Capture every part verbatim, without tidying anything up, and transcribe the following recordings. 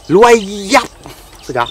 รวยยับสุดยอด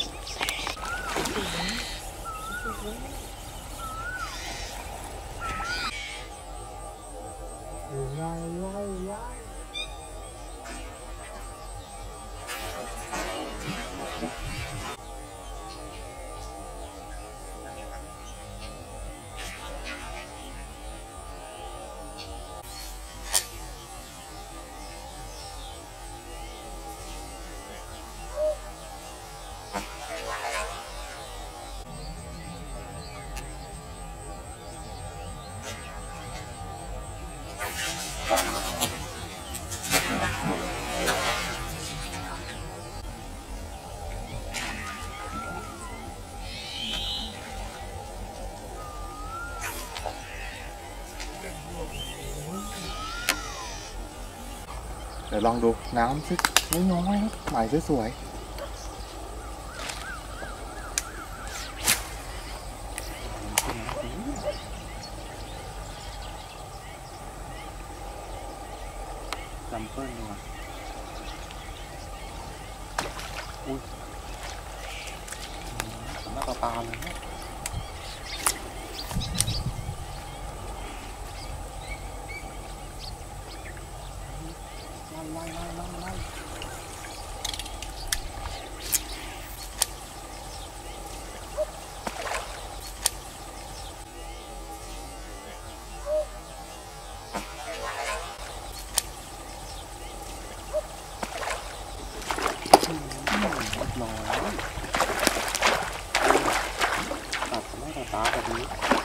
เดี๋ยวลองดูน้ำซิน้อยๆนะหมายสวยๆจัมเปิลนี่นะอุ้ยสำนักปลาปลาเลยนะไล่ไล่ไล่ไล่น้อยตัดสำนักปลาปลาแบบนี้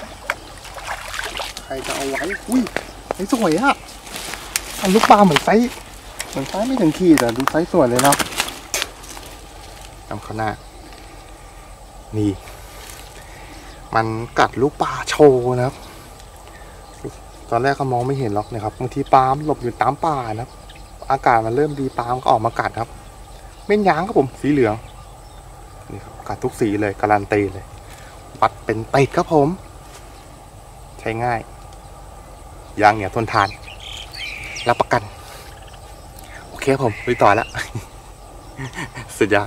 ใครจะเอาไว้อุ้ยไอ้สวยอะทำลูกปลาเหมือนไซส์เหมือนไซส์ไม่ถึงขีดแต่ดูไซส์สวยเลยเนาะจำเขาหน้านี่มันกัดลูกปลาโชว์นะครับตอนแรกก็มองไม่เห็นหรอกนะครับบางทีปลาหลบอยู่ตามป่านะครับอากาศมันเริ่มดีปลามันก็ออกมากัดครับเม่นยางครับผมสีเหลืองนี่ครับกัดทุกสีเลยการันตีเลยวัดเป็นติดครับผมใช้ง่ายยางเหนียวทนทานรับประกันโอเคผมไปต่อแล้ว สุดยอด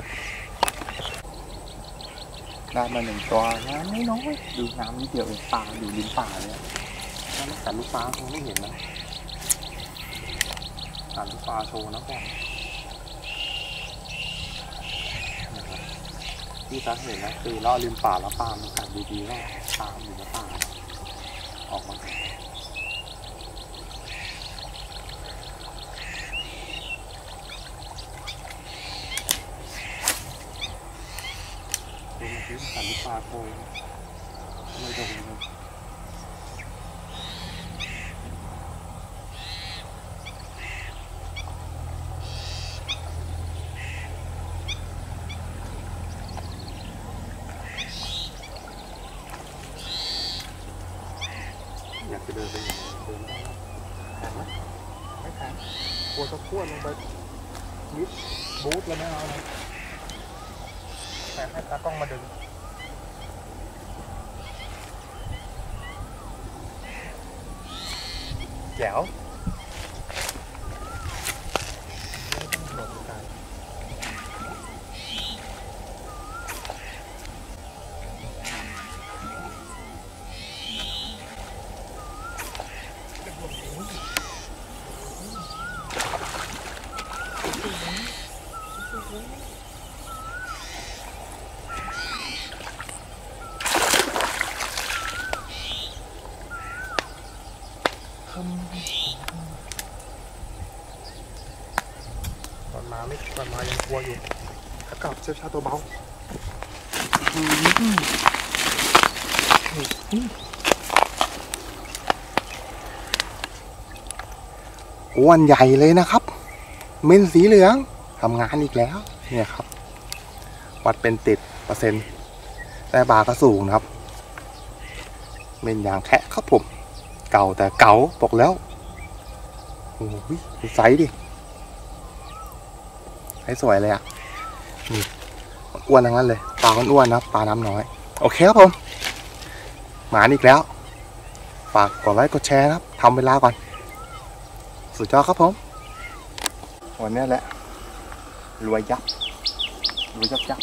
ได้มาหนึ่งตัวน้ำไม่น้อยดูน้ำนิดเดียวเองปลาอยู่ริมป่าเลยถ้าไม่กัดลูกปลาคงไม่เห็นนะกัดลูกปลาโชว์นะก่อนที่ตาเห็นนะคือล่อริมป่าแล้วปลามันกัดดีๆก็ปลาอยู่ในป่าออกมาดูมาที่กัดลูกปลาโชว์ไม่โดนเลยอยากจะเดินไปอย่างนี้เดินได้แข็งไหมไม่แข็งกลัวจะพวดลงไปมิดบูทแล้วไม่เอานะแต่ให้ตากล้องมาดึงแจ๋วตอนมาไม่ตอนมายังกลัวอยู่ถ้ากลับเชือกชาตัวเบาอ้วนใหญ่เลยนะครับเม็นสีเหลืองทำงานอีกแล้วเนี่ยครับวัดเป็นติดเปอร์เซ็นต์แต่บาก็สูงนะครับเม็นอย่างแคะครับผมเก่าแต่เก่าบอกแล้วโอ้ยดูไซส์ดิไซส์สวยเลยอ่ะนี่อ้วนทั้งนั้นเลยปลาอ้วนๆนะปลาน้ำน้อยโอเคครับผมหมาอีกแล้วฝากกดไลค์กดแชร์นะครับทำเวลาก่อนสุดยอดครับผมวันนี้แหละรวยยับดูจับจับ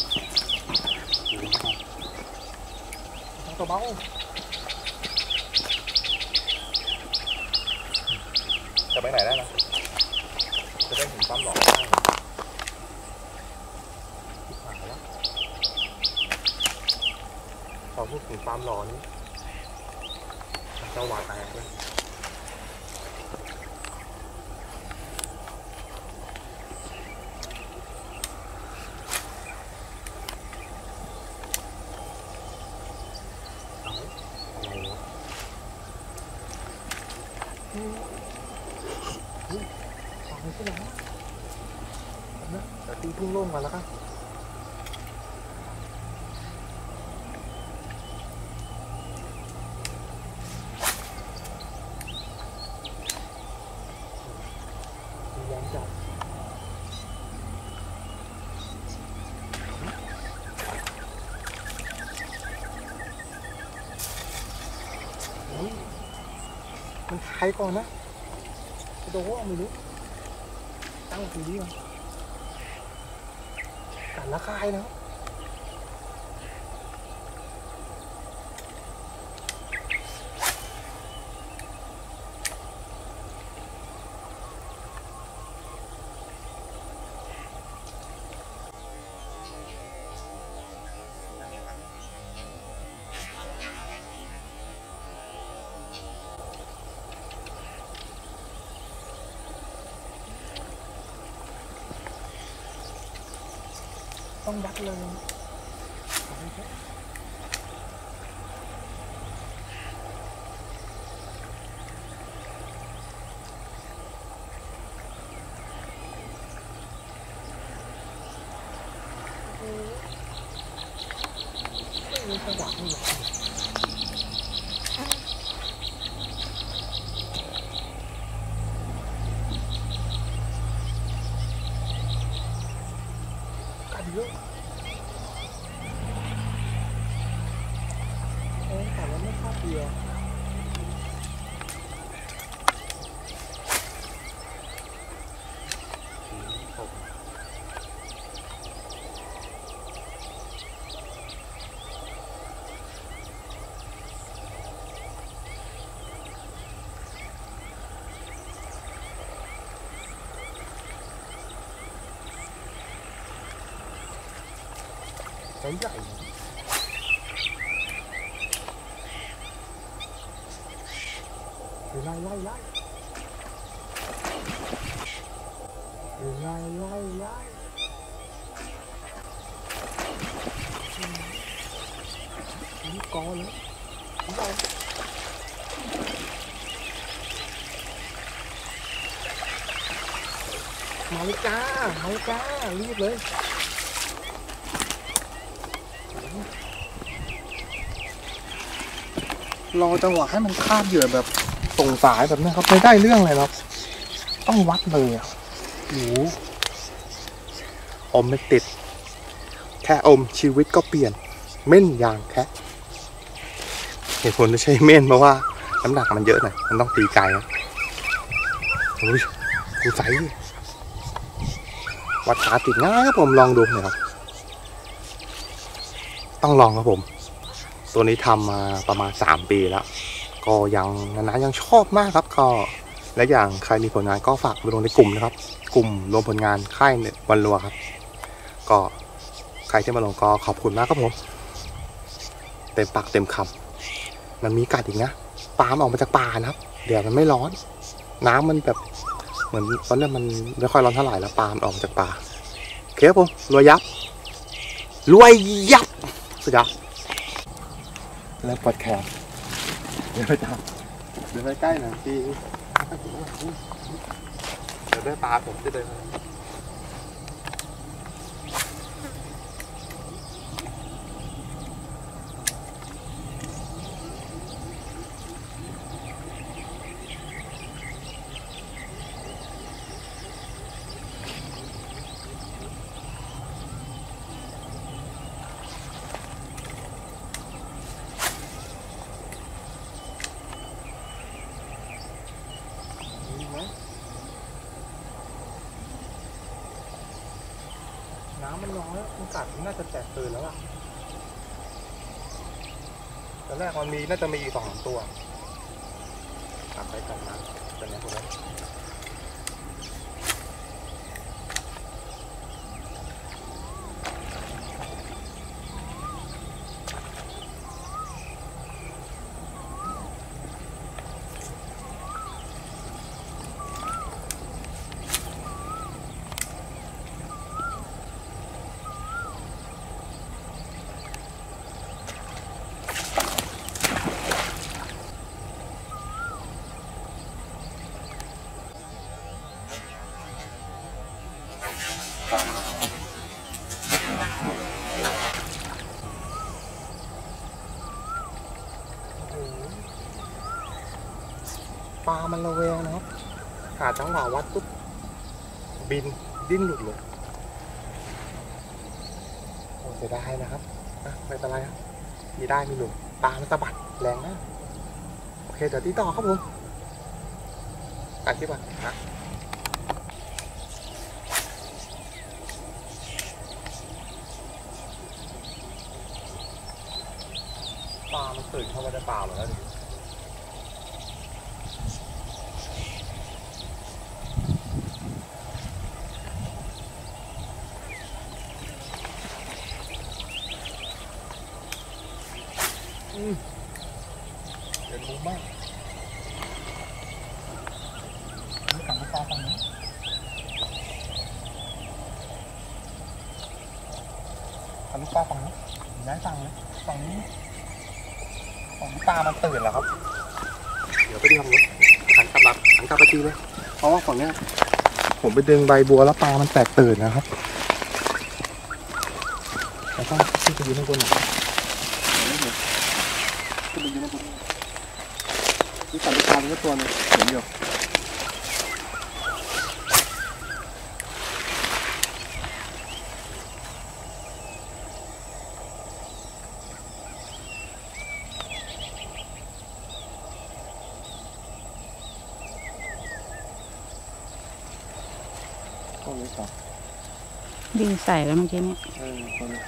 ตัวเบาจะไปไหนได้นะจะได้เห็นปั๊มหลอกได้หายแล้วพอพูดถึงปั๊มหลอนี้เจ้าหวาดแตกเลยแต่ตีพึ่งล่มกันแล้วครับย้อนจับมันใครก่อนนะโดนว่าไม่รู้ตั้งทีนี้มากัดละคายนะต้องยัดเลยไม่มีจังหวะนี่หรอกกัดเยอะเออแต่ว่าไม่คาดเดียวใหญ่ใหญ่ไล่ไล่ไล่ไล่ไล่ไล่นี่กอเลยนี่เรามาเลยจ้ามาเลยจ้ารีบเลยรอจังหวะให้มันคาบเหยื่อแบบส่งสายแบบนี้ครับไม่ได้เรื่องเลยครับต้องวัดเลยอ่ะโอ้อมไม่ติดแค่อมชีวิตก็เปลี่ยนเม่นอย่างแค่เหตุผลที่ใช้เม่นเพราะว่าน้ำหนักมันเยอะหน่อยมันต้องตีไกลนะโอ้ยดูใสวัดขาติดง่ายครับผมลองดูหน่อยครับต้องลองครับผมตัวนี้ทำมาประมาณสามปีแล้วก็ยังนะยังชอบมากครับก็และอย่างใครมีผลงานก็ฝากไปลงในกลุ่มนะครับกลุ่มรวมผลงานค่ายวันรัวครับก็ใครที่มาลงก็ขอบคุณมากครับผมเต็มปากเต็มคำมันมีกัดอีกนะปลาออกมาจากป่านะครับเดี๋ยวมันไม่ร้อนน้ำมันแบบเหมือนตอนนี้มันไม่ค่อยร้อนเท่าไหร่แล้วปลาออกมาจากป่าโอเคครับผมรวยยับรวยยับสุดยอดแล้วปวดแขนเดี๋ยวไปจับเดี๋ยวไปใกล้หน่อยทีเดี๋ยวได้ปลาผมจะเดินน้ำมันน้อยมันกัดมันน่าจะแตกตื่นแล้วอะตอนแรกมันมีน่าจะมีอีกสองตัวกลับไปกลับมาตอนนี้ผมว่าปลามันระแวงนะครับหาจังหวะวัดปุ๊บบินดิ้นหลุดเลยโอ้เสียดายนะครับไม่เป็นไรครับมีได้มีหลุดปลามันสะบัดแรงมากโอเคเดี๋ยวตีต่อครับผมตัดคลิปก่อนนะปลามันตื่นเข้ามาในป่าหมดแล้วดิเดี๋ยวรู้มากนี่ฝั่งลูกปลาฝั่งนี้ฝั่งลูกปลาฝั่งนี้ย้ายฝั่งเลยฝั่งนี้ฝั่งลูกปลามันตื่นแล้วครับเดี๋ยวไปดูทำนู้นหันกลับมาหันกลับไปทีเลยเพราะว่าฝั่งเนี้ยผมไปดึงใบบัวแล้วปลามันแตกตื่นนะครับแล้วก็ขึ้นไปยืนข้างบนหน่อยขึ้นไปยืนข้างบนนี่สัตว์ลูกปลาเป็นตัวนึงเห็นอยู่ก็เลยต่อวิ่งใส่แล้วเมื่อกี้เนี่ยเออตัวนี้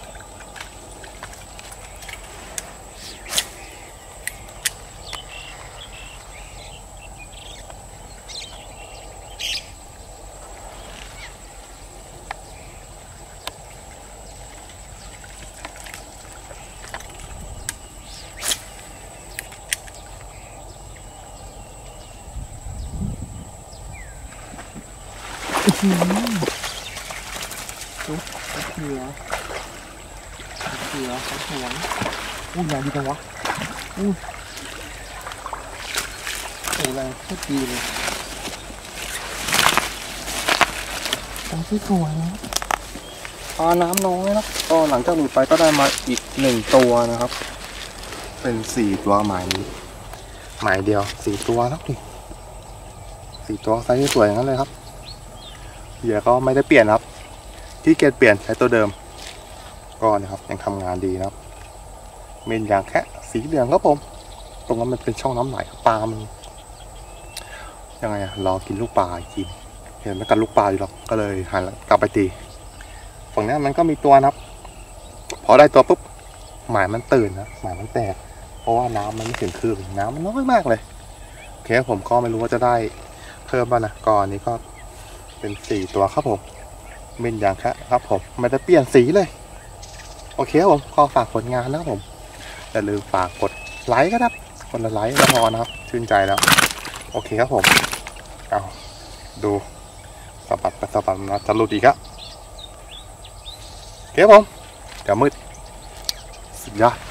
อืมจุ๊บเขือเขือเขาสวยอู้ยใหญ่ดีจังวะอู้โอ้แรงโคตรดีเลยโอ้ที่สวยนะปลาน้ำน้อยนะก็หลังจากหลุดไปก็ได้มาอีกหนึ่งตัวนะครับเป็นสี่ตัวหมายนี้หมายเดียวสี่ตัวแล้วดิสี่ตัวไซส์ที่สวยอย่างนั้นเลยครับเหยื่อก็ไม่ได้เปลี่ยนครับที่เกตเปลี่ยนใช้ตัวเดิมก็นะครับยังทำงานดีนะครับเมนอย่างแค่สีเหลืองครับผมตรงนั้นมันเป็นช่องน้ำไหลปลามันยังไงอะรอกินลูกปลากินเห็นไม่กันลูกปลาอยู่หรอกก็เลยหันกลับไปตีฝั่งนี้มันก็มีตัวนะครับพอได้ตัวปุ๊บหมายมันตื่นนะหมายมันแตกเพราะว่าน้ำมันไม่ถึงคืบน้ำมันน้อยมากเลยโอเคผมก็ไม่รู้ว่าจะได้เพิ่มป่ะนะก่อนนี้ก็เป็นสี่ตัวครับผมเมนอย่างแค่ครับผมไม่ได้เปลี่ยนสีเลยโอเคครับผมก็ฝากผลงานนะครับผมอย่าลืมฝากกดไลค์ก็ได้คนละไลค์ก็พอนะครับชื่นใจแล้วโอเคครับผมเอาดูสะบัดไปสะบัดมาจะหลุดอีกครับโอเคครับผมเดี๋ยวมืดสุดยอด